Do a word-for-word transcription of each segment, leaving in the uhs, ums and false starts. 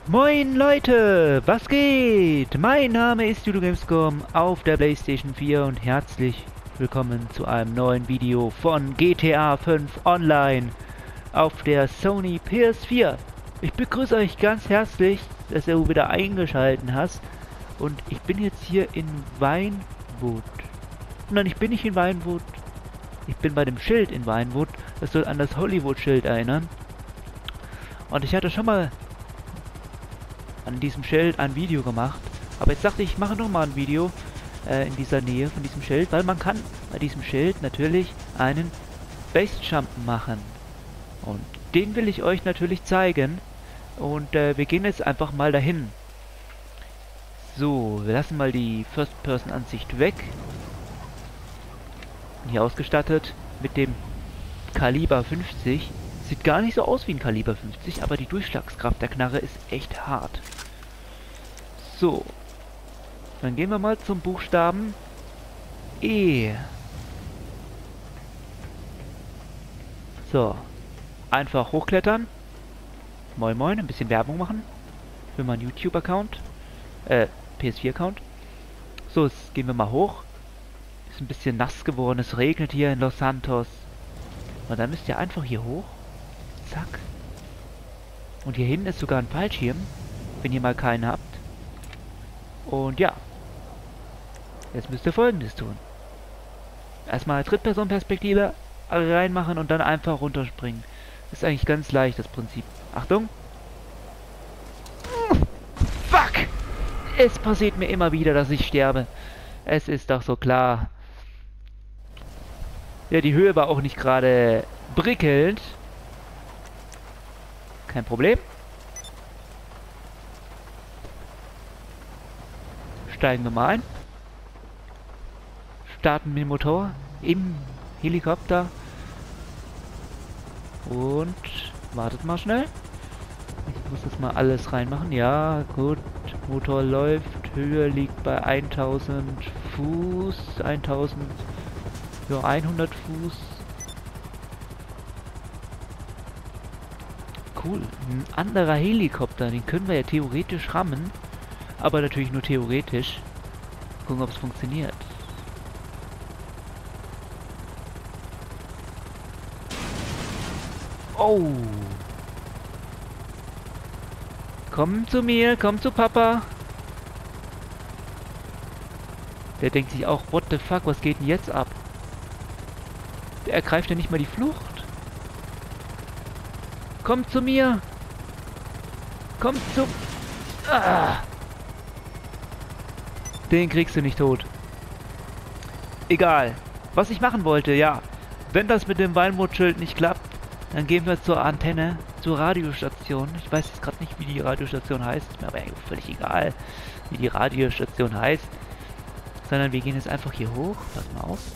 Moin Leute, was geht? Mein Name ist Judo Gamescom auf der PlayStation vier und herzlich willkommen zu einem neuen Video von G T A fünf Online auf der Sony P S vier. Ich begrüße euch ganz herzlich, dass du wieder eingeschaltet hast und ich bin jetzt hier in Vinewood. Nein, ich bin nicht in Vinewood. Ich bin bei dem Schild in Vinewood. Das soll an das Hollywood-Schild erinnern. Und ich hatte schon mal an diesem Schild ein Video gemacht. Aber jetzt dachte ich, ich mache nochmal ein Video äh, in dieser Nähe von diesem Schild, weil man kann bei diesem Schild natürlich einen Basejump machen. Und den will ich euch natürlich zeigen. Und äh, wir gehen jetzt einfach mal dahin. So, wir lassen mal die First-Person-Ansicht weg. Hier ausgestattet mit dem Kaliber fünfzig. Sieht gar nicht so aus wie ein Kaliber fünfzig, aber die Durchschlagskraft der Knarre ist echt hart. So. Dann gehen wir mal zum Buchstaben E. So. Einfach hochklettern. Moin moin, ein bisschen Werbung machen. Für meinen YouTube-Account. Äh, P S vier-Account. So, jetzt gehen wir mal hoch. Ist ein bisschen nass geworden, es regnet hier in Los Santos. Und dann müsst ihr einfach hier hoch. Zack. Und hier hinten ist sogar ein Fallschirm, wenn ihr mal keinen habt. Und ja. Jetzt müsst ihr Folgendes tun. Erstmal Drittperson-Perspektive reinmachen und dann einfach runterspringen. Ist eigentlich ganz leicht, das Prinzip. Achtung. Fuck! Es passiert mir immer wieder, dass ich sterbe. Es ist doch so klar. Ja, die Höhe war auch nicht gerade prickelnd. Kein Problem. Steigen wir mal ein. Starten mit dem Motor im Helikopter. Und wartet mal schnell. Ich muss das mal alles reinmachen. Ja, gut. Motor läuft. Höhe liegt bei eintausend Fuß. eintausend. Ja, hundert Fuß. Cool. Ein anderer Helikopter. Den können wir ja theoretisch rammen. Aber natürlich nur theoretisch. Gucken, ob es funktioniert. Oh. Komm zu mir, komm zu Papa. Der denkt sich auch, what the fuck, was geht denn jetzt ab? Der ergreift ja nicht mal die Flucht. Komm zu mir. Komm zu... Ah. Den kriegst du nicht tot. Egal. Was ich machen wollte, ja. Wenn das mit dem Vinewood-Schild nicht klappt, dann gehen wir zur Antenne, zur Radiostation. Ich weiß jetzt gerade nicht, wie die Radiostation heißt. Ist mir aber völlig egal, wie die Radiostation heißt. Sondern wir gehen jetzt einfach hier hoch. Pass mal auf.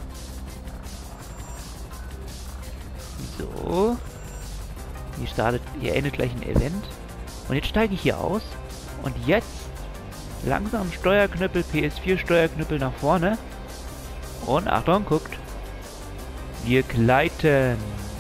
So. Hier startet, hier endet gleich ein Event. Und jetzt steige ich hier aus. Und jetzt langsam Steuerknüppel, P S vier Steuerknüppel nach vorne. Und Achtung, guckt. Wir gleiten.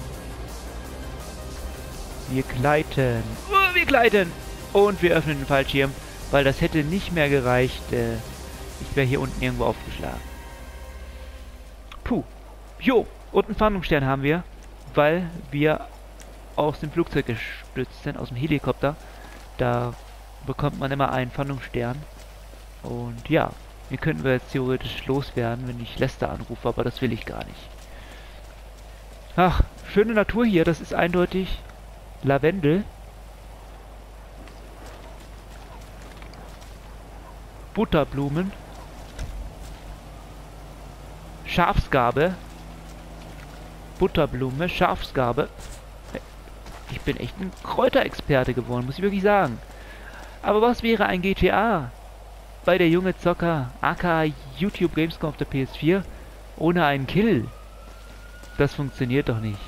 Wir gleiten. Oh, wir gleiten. Und wir öffnen den Fallschirm. Weil das hätte nicht mehr gereicht. Äh, ich wäre hier unten irgendwo aufgeschlagen. Puh. Jo. Und einen Fahndungsstern haben wir. Weil wir aus dem Flugzeug gestützt sind. Aus dem Helikopter. Da bekommt man immer einen Fahndungsstern. Und ja, hier könnten wir jetzt theoretisch loswerden, wenn ich Lester anrufe, aber das will ich gar nicht. Ach, schöne Natur hier, das ist eindeutig Lavendel. Butterblumen. Schafsgabe. Butterblume, Schafsgabe. Ich bin echt ein Kräuterexperte geworden, muss ich wirklich sagen. Aber was wäre ein G T A bei der junge Zocker, aka YouTube Gamescom auf der P S vier, ohne einen Kill? Das funktioniert doch nicht.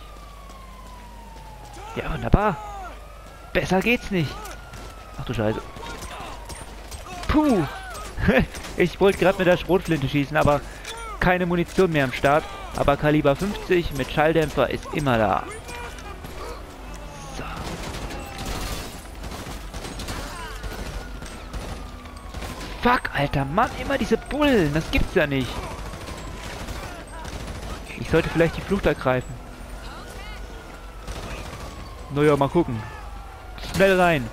Ja, wunderbar. Besser geht's nicht. Ach du Scheiße. Puh. Ich wollte gerade mit der Schrotflinte schießen, aber keine Munition mehr am Start. Aber Kaliber fünfzig mit Schalldämpfer ist immer da. So. Fuck, Alter, Mann, immer diese Bullen. Das gibt's ja nicht. Ich sollte vielleicht die Flucht ergreifen. Naja, mal gucken. Schnell rein.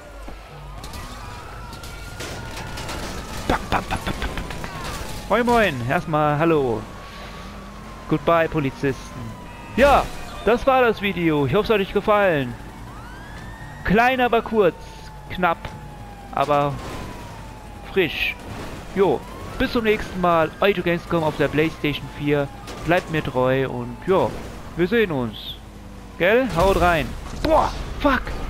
Bam, bam, bam, bam, bam. Moin, moin. Erstmal hallo. Goodbye, Polizisten. Ja, das war das Video. Ich hoffe, es hat euch gefallen. Klein, aber kurz. Knapp. Aber frisch. Jo, bis zum nächsten Mal. Euer Gamescom auf der PlayStation vier. Bleibt mir treu und ja, wir sehen uns. Gell? Haut rein. Boah, fuck.